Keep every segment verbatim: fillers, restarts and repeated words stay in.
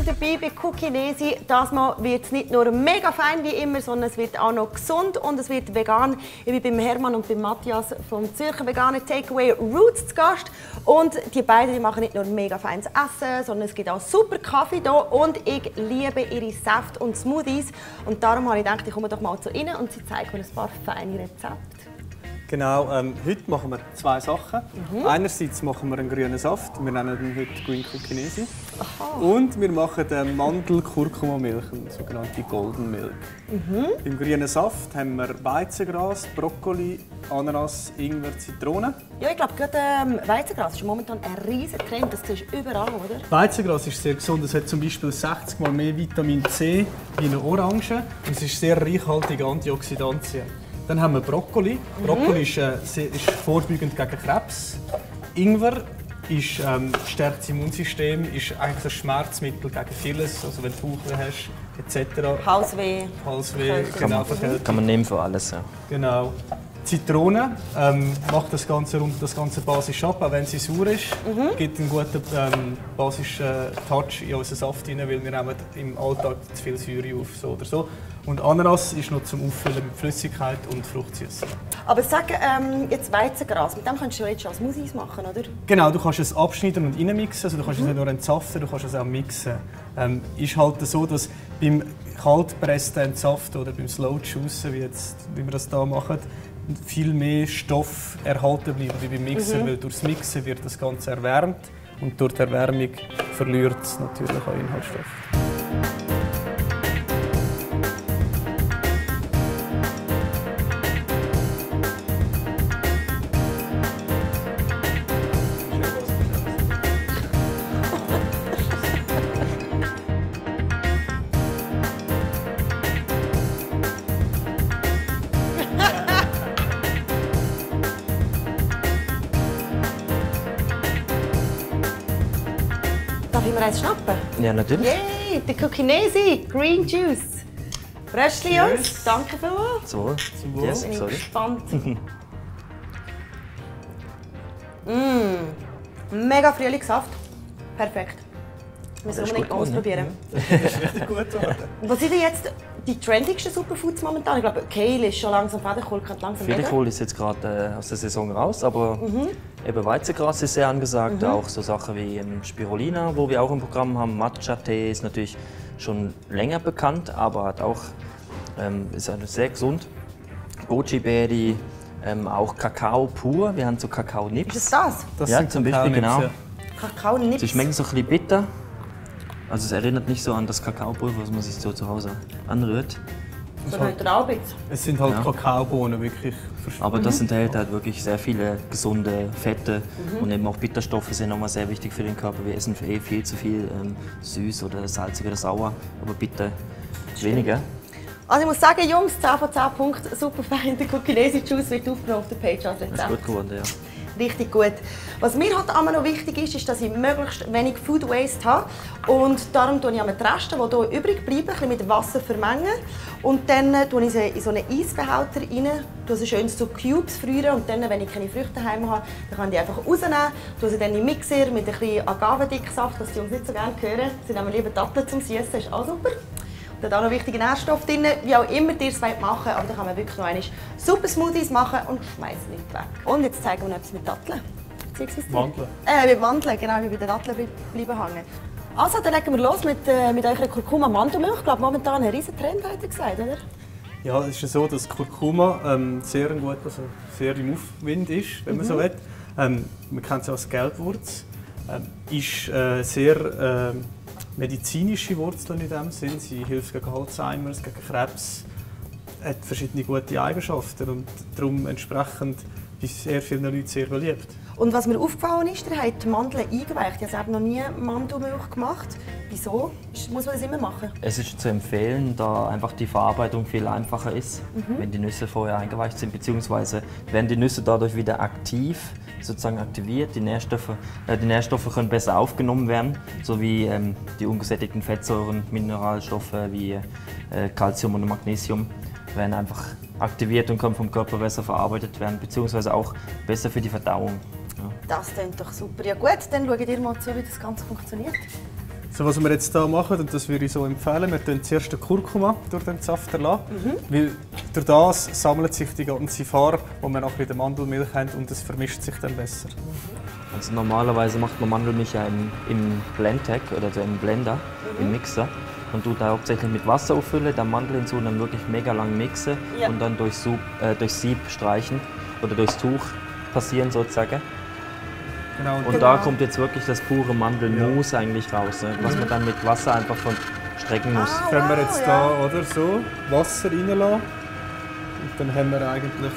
dabei bei Cookinesi. Das Mal wird es nicht nur mega fein wie immer, sondern es wird auch noch gesund und es wird vegan. Ich bin beim Hermann und beim Matthias vom Zürcher veganen Takeaway Roots zu Gast. Und die beiden die machen nicht nur mega feines Essen, sondern es gibt auch super Kaffee hier. Und ich liebe ihre Säfte und Smoothies. Und darum habe ich gedacht, ich komme doch mal zu ihnen und sie zeigen mir ein paar feine Rezepte. Genau, ähm, heute machen wir zwei Sachen. Mhm. Einerseits machen wir einen grünen Saft, wir nennen ihn heute Green Cookinesi. Und wir machen ähm, Mandel-Kurkuma-Milch, eine sogenannte Golden Milk. Mhm. Im grünen Saft haben wir Weizengras, Brokkoli, Ananas, Ingwer, Zitrone. Ja, ich glaube, gerade ähm, Weizengras ist momentan ein riesiger Trend, das siehst du überall, oder? Weizengras ist sehr gesund, es hat zum Beispiel sechzig Mal mehr Vitamin C wie eine Orange und es ist sehr reichhaltig an Antioxidantien. Dann haben wir Brokkoli. Mhm. Brokkoli ist, äh, ist vorbeugend gegen Krebs. Ingwer ist, ähm, stärkt das Immunsystem, ist eigentlich ein Schmerzmittel gegen vieles, also wenn du Bauchweh hast, et cetera. Halsweh. Halsweh, genau, Verkältung. Kann man nehmen für alles, ja. Genau. Zitrone ähm, macht das Ganze rund das Ganze basisch ab, auch wenn sie sauer ist. Mhm. Gibt einen guten ähm, basischen Touch in unseren Saft rein, weil wir nehmen im Alltag zu viel Säure auf, so oder so. Und Ananas ist noch zum Auffüllen mit Flüssigkeit und Fruchtsüße. Aber sag ähm, jetzt Weizengras, mit dem kannst du jetzt schon Smoothies machen, oder? Genau, du kannst es abschneiden und reinmixen, also du kannst mhm. es nicht nur entsaften, du kannst es auch mixen. Ähm, ist halt so, dass beim kaltpressten Entsaften oder beim Slow Juicen, wie, jetzt, wie wir das hier machen, viel mehr Stoff erhalten bleibt wie beim Mixen, mhm. weil durchs Mixen wird das Ganze erwärmt und durch die Erwärmung verliert es natürlich auch Inhaltsstoffe. Darf ich mir eins schnappen? Ja, natürlich. Yay, der Cookinesi Green Juice. Röstli Jungs, danke vielmals. So, Zum Wohl. yes, Bin ich sorry. gespannt. mm, mega Frühlingssaft. Perfekt. Müssen wir unbedingt ausprobieren. Das ist richtig gut geworden. Was sind denn jetzt die trendigsten Superfoods momentan? Ich glaube, Kale ist schon langsam, Federkohl könnte langsam Federkohl ist jetzt gerade äh, aus der Saison raus, aber mhm. eben Weizengras ist sehr angesagt. Mhm. Auch so Sachen wie ähm, Spirulina, wo wir auch im Programm haben. Matcha-Tee ist natürlich schon länger bekannt, aber hat auch, ähm, ist sehr gesund. Goji Berry, ähm, auch Kakao pur. Wir haben so Kakao-Nips. Ist es das? Das ja, sind zum Beispiel, genau. Ja. Kakao-Nips. Sie schmecken so ein bisschen bitter. Also es erinnert nicht so an das Kakaopulver, was man sich so zu Hause anrührt. So neutral. Es sind halt Ja. Kakaobohnen, wirklich. Aber das Mhm. enthält halt wirklich sehr viele gesunde Fette Mhm. und eben auch Bitterstoffe sind nochmal sehr wichtig für den Körper. Wir essen eh viel zu viel ähm, süß oder salzig oder sauer, aber bitter weniger. Also ich muss sagen, Jungs, zehn von zehn Punkten, super fein. Der Cookinesi Juice wird aufgenommen auf der Page als Das ist Rezept. gut geworden, ja. Richtig gut. Was mir halt immer noch wichtig ist, ist, dass ich möglichst wenig Food Waste habe. Und darum tue ich die Reste, die hier übrig bleiben, ein bisschen mit Wasser vermengen. Und dann tue ich sie in so einen Eisbehälter rein, tue sie schön zu Cubes frieren. Und dann, wenn ich keine Früchte daheim habe, dann kann ich die einfach rausnehmen. Tue sie dann in den Mixer mit ein bisschen Agave-Dicksaft, das die Jungs nicht so gerne hören. Sie nehmen lieber Datteln zum Süßen, ist auch super. Da hat auch noch wichtige Nährstoffe drin, wie auch immer ihr es machen wollt. Aber da kann man wirklich noch einmal super Smoothies machen und schmeißt nicht weg. Und jetzt zeigen wir noch etwas mit Datteln. Mandeln. Äh, mit Mandeln, genau, wie bei den Datteln bleiben hängen. Also, dann legen wir los mit, äh, mit eurer Kurkuma-Mandelmilch. Ich glaube, momentan ein riesen Trend, hat er gesagt, oder? Ja, es ist ja so, dass Kurkuma ähm, sehr, gut, also sehr im Aufwind ist, wenn man Mhm. so will. Ähm, man kennt es als Gelbwurz. Ähm, ist äh, sehr äh, medizinische Wurzel in dem Sinn. Sie hilft gegen Alzheimer, gegen Krebs, hat verschiedene gute Eigenschaften und darum entsprechend ist sehr vielen Leuten sehr beliebt. Und was mir aufgefallen ist, ihr habt die Mandeln eingeweicht. Ich habe selber noch nie Mandelmilch gemacht. Wieso? Muss man das immer machen? Es ist zu empfehlen, da einfach die Verarbeitung viel einfacher ist, Mhm. wenn die Nüsse vorher eingeweicht sind, beziehungsweise werden die Nüsse dadurch wieder aktiv, sozusagen aktiviert. Die Nährstoffe, äh, die Nährstoffe können besser aufgenommen werden, sowie ähm, die ungesättigten Fettsäuren, Mineralstoffe wie äh, Calcium und Magnesium werden einfach aktiviert und können vom Körper besser verarbeitet werden, beziehungsweise auch besser für die Verdauung. Ja. Das klingt doch super. Ja gut, dann schaut ihr mal zu, wie das Ganze funktioniert. So, was wir jetzt hier machen, und das würde ich so empfehlen, wir tun zuerst den Kurkuma durch den Saft erlassen, mhm. weil durch das sammelt sich die ganze Farbe, die wir nachher in der Mandelmilch haben, und es vermischt sich dann besser. Also normalerweise macht man Mandelmilch ja im, im Blendtec oder so im Blender, mhm. im Mixer. Und tut da hauptsächlich mit Wasser auffüllen, dann Mandel hinzu und dann wirklich mega lang mixen ja. und dann durch, Sub, äh, durch Sieb streichen oder durchs Tuch passieren sozusagen. Genau. Und genau. da kommt jetzt wirklich das pure Mandelmus ja. eigentlich raus, ne? was mhm. man dann mit Wasser einfach von strecken muss. Ah, können wir jetzt ja. da oder so Wasser reinlassen und dann haben wir eigentlich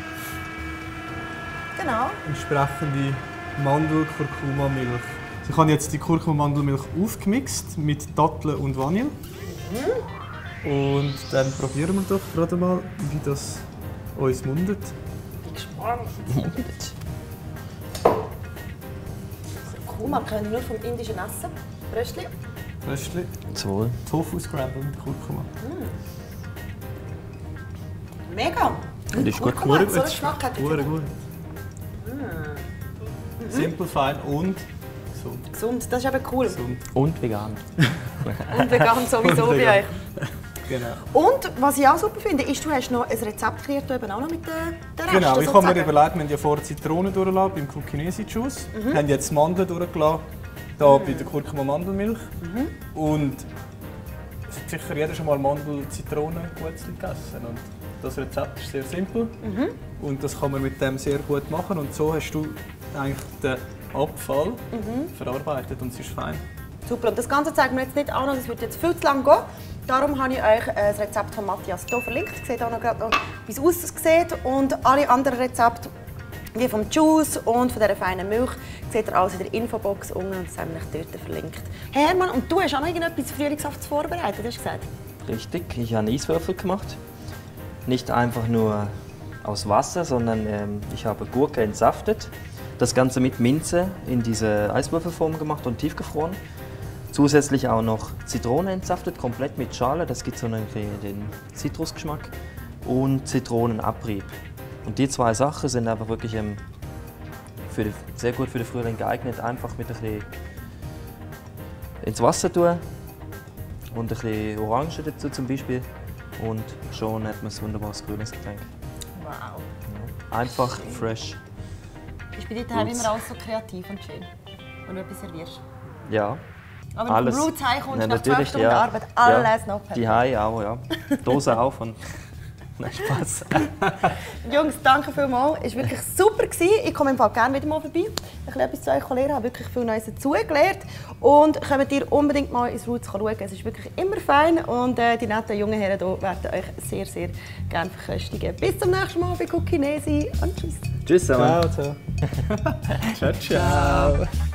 genau. entsprechende Mandel-Kurkuma-Milch. Ich habe jetzt die Kurkuma-Mandelmilch aufgemixt mit Datteln und Vanille. Mhm. Und dann probieren wir doch gerade mal, wie das uns mundet. Ich bin gespannt. Mundet. Cool, man kann nur vom indischen essen. Röstli. Röstli. Zum Tofu Scramble mit Kurkuma. Mm. Mega. Und ist gut. Kurkuma hat so einen Geschmack. Hat gut. gut. Mm. Simpel, fein und gesund. Gesund, das ist eben cool. Gesund. Und vegan. Und vegan sowieso und bei euch. Genau. Und was ich auch super finde, ist, du hast noch ein Rezept kreiert, eben auch noch mit den Resten. Genau, ich habe mir überlegt, wir haben ja vorher Zitronen durchgelassen beim Cucinesi Juice. Mhm. Wir haben jetzt Mandeln durchgelassen, hier mhm. bei der Kurkuma-Mandelmilch. Mhm. Und es hat sicher jeder schon mal Mandel-Zitronen-Gutzli gegessen. Und das Rezept ist sehr simpel mhm. und das kann man mit dem sehr gut machen. Und so hast du eigentlich den Abfall mhm. verarbeitet und es ist fein. Super, und das Ganze zeigen wir jetzt nicht an, das wird jetzt viel zu lang gehen. Darum habe ich euch das Rezept von Matthias hier verlinkt. Ihr seht auch noch, wie es aussieht. Und alle anderen Rezepte, wie vom Juice und von dieser feinen Milch, seht ihr alles in der Infobox unten und das haben wir dort verlinkt. Hey Hermann, und du hast auch noch irgendetwas Frühlingshaftes vorbereitet, hast du gesagt? Richtig, ich habe einen Eiswürfel gemacht. Nicht einfach nur aus Wasser, sondern ähm, ich habe Gurke entsaftet. Das Ganze mit Minze in diese Eiswürfelform gemacht und tiefgefroren. Zusätzlich auch noch Zitrone entsaftet, komplett mit Schale, das gibt so einen, den Zitrusgeschmack. Und Zitronenabrieb. Und die zwei Sachen sind aber wirklich ähm, für die, sehr gut für den Frühling geeignet. Einfach mit ein bisschen ins Wasser tun und ein bisschen Orange dazu zum Beispiel. Und schon hat man ein wunderbares grünes Getränk. Wow. Ja. Einfach fresh. Ist bei dir daheim immer alles so kreativ und schön, wenn du etwas servierst? Ja. Aber wenn du vom Roots heimkommst, ja, nach zwölf Stunden ja. Arbeit, alles ja. noch perfekt. Die Hause auch, ja. Dose auf und nein, Spaß. Jungs, danke vielmals. Es war wirklich super. Ich komme im Fall gerne wieder mal vorbei. Ich habe etwas zu euch lernen, habe wirklich viel Neues dazugelernt. Und kommt ihr unbedingt mal ins Roots schauen. Es ist wirklich immer fein. Und äh, die netten jungen Herren hier werden euch sehr, sehr gerne verköstigen. Bis zum nächsten Mal bei Cucinesi und tschüss. Tschüss zusammen. Ciao, ciao. ciao, ciao.